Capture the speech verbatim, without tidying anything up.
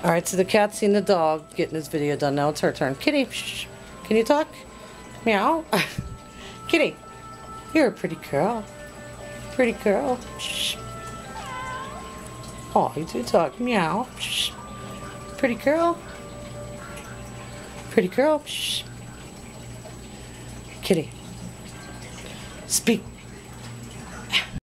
Alright, so the cat's seen the dog getting his video done. Now it's her turn. Kitty, shh. Can you talk? Meow. Kitty, you're a pretty girl. Pretty girl. Shh. Oh, you do talk. Meow. Shh. Pretty girl. Pretty girl. Shh. Kitty, speak.